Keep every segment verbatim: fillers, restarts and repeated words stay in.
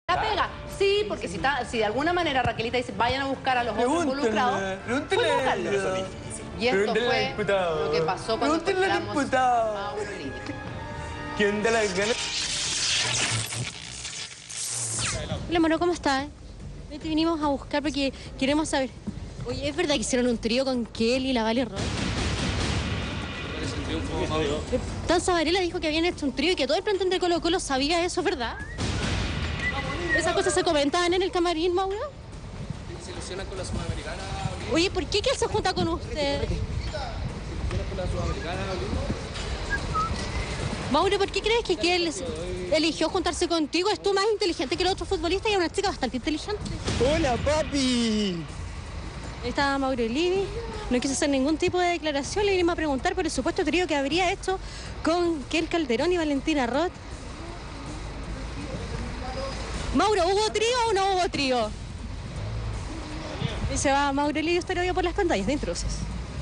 La pega, sí, porque si, está, si de alguna manera Raquelita dice vayan a buscar a los otros involucrados, pregúntele a ella. y esto Pregúntele al fue diputado. lo que pasó cuando Pregúntele al encontramos diputado. a Mauro Livi. ¿Quién de las ganas? Hola, Moro, ¿cómo estás? Hoy te vinimos a buscar porque queremos saber. Oye, ¿es verdad que hicieron un trío con Kelly y la Vale Roy? Tanza Varela dijo que habían hecho un trío y que todo el plantel de Colo Colo sabía eso, ¿verdad? ¿Esas cosas se comentaban en el camarín, Mauro? Se ilusiona con la Sudamericana. Oye, ¿por qué que él se junta con usted? Se ilusiona con la Sudamericana. Mauro, ¿por qué crees que, que él eligió juntarse contigo? Es tú más inteligente que los otros futbolistas y es una chica bastante inteligente. ¡Hola, papi! Ahí estaba Mauro Livi, no quiso hacer ningún tipo de declaración, le vinimos a preguntar por el supuesto trío que habría hecho con Kel Calderón y Valentina Roth. Mauro, ¿hubo trío o no hubo trío? Y se va Mauro Livi, usted lo vio por las pantallas de Intrusos.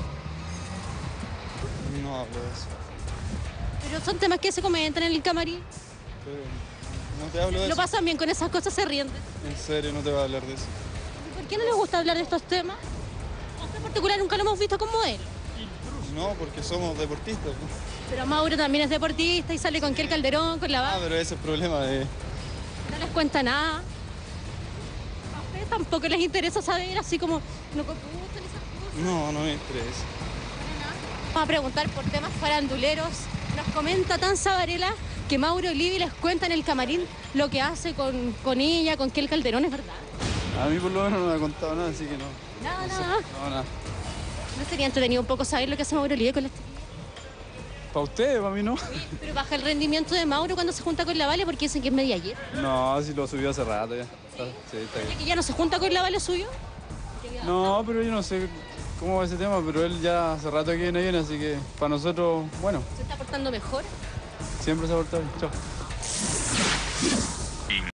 No hablo de eso. Pero son temas que se comentan en el camarín. Pero no te hablo de Lo eso. pasan bien con esas cosas, se ríen. En serio, no te voy a hablar de eso. ¿Por qué no les gusta hablar de estos temas? A usted en particular nunca lo hemos visto como él. No, porque somos deportistas, ¿no? Pero Mauro también es deportista y sale con Kel Calderón, con la Ah, Vale. pero ese es el problema de... No les cuenta nada. A ustedes tampoco les interesa saber, así como no computan esas cosas. No, no me interesa. Vamos a preguntar por temas faranduleros. Nos comenta Tanza Varela que Mauro Livi les cuenta en el camarín lo que hace con, con ella, con Kel Calderón, ¿es verdad? A mí por lo menos no me ha contado nada, así que no. Nada, No sé. nada. No, nada. ¿No sería entretenido un poco saber lo que hace Mauro Livi con la chiquilla? ¿Para ustedes, para mí no? Oye, pero baja el rendimiento de Mauro cuando se junta con la Vale porque dicen que es media ayer. No, si lo subió hace rato ya. Sí, está bien. ¿Que ya no se junta con la Vale suyo? No, pero yo no sé cómo va ese tema, pero él ya hace rato que viene bien, así que para nosotros, bueno, ¿Se está portando mejor? siempre se ha portado bien. Chao.